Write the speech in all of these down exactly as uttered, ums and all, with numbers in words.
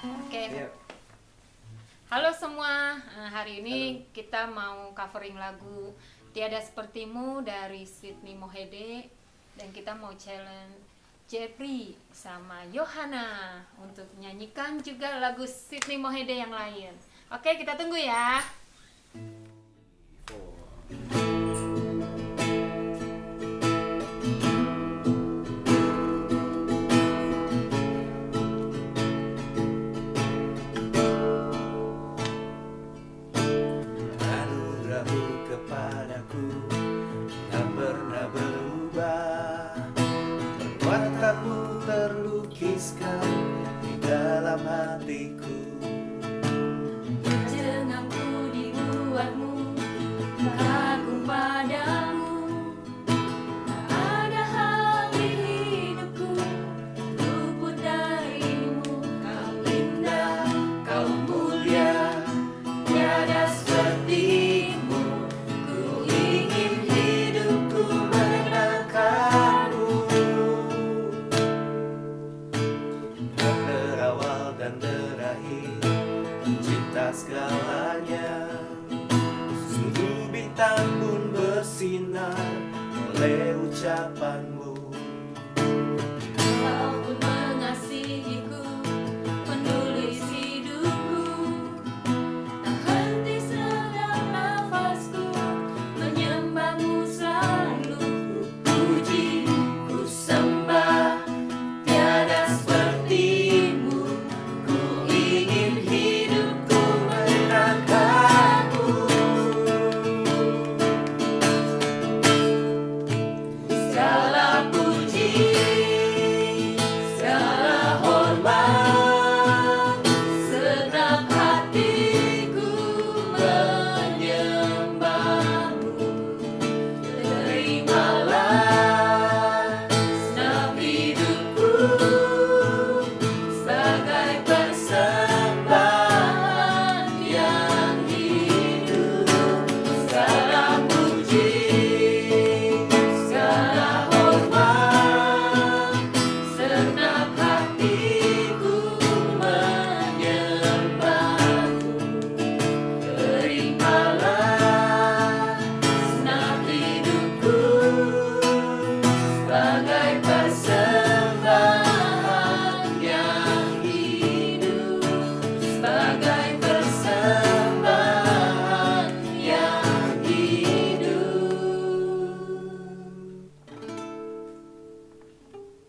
Oke. Iya. Halo semua, Nah, hari ini Halo. kita mau covering lagu Tiada Sepertimu dari Sydney Mohede. Dan kita mau challenge Jeffrey sama Yohana untuk nyanyikan juga lagu Sydney Mohede yang lain. Oke, kita tunggu ya. Anugerahmu kepadaku tak pernah berubah, perbuatanmu terlukiskan di dalam hatiku. Jengangku dibuatmu kagum padamu. Tak ada hal di hidupku luput darimu. Kau indah, kau mulia, tiada sepertimu. Ku ingin hidupku mengenangkanmu. Tak berawal dan terakhir, pencipta segalanya. Seluruh bintang pun bersinar oleh ucapanmu. Kau pun mengasihiku, penulis hidupku. Tak henti setiap nafasku, menyembahmu selalu. Puji, ku sembah, tiada sepertimu. Ku ingin hidupku mengenangkanmu. Segala puji, segala hormat, Segenap hatiku menyembahmu. terimalah segenap hidupku sebagai persembahan yang hidup. Segala puji, segala hormat, segenap hatiku menyembahmu. Terimalah segenap hidupku sebagai persembahan yang hidup, sebagai persembahan yang hidup.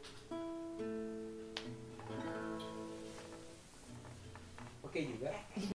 Oke juga.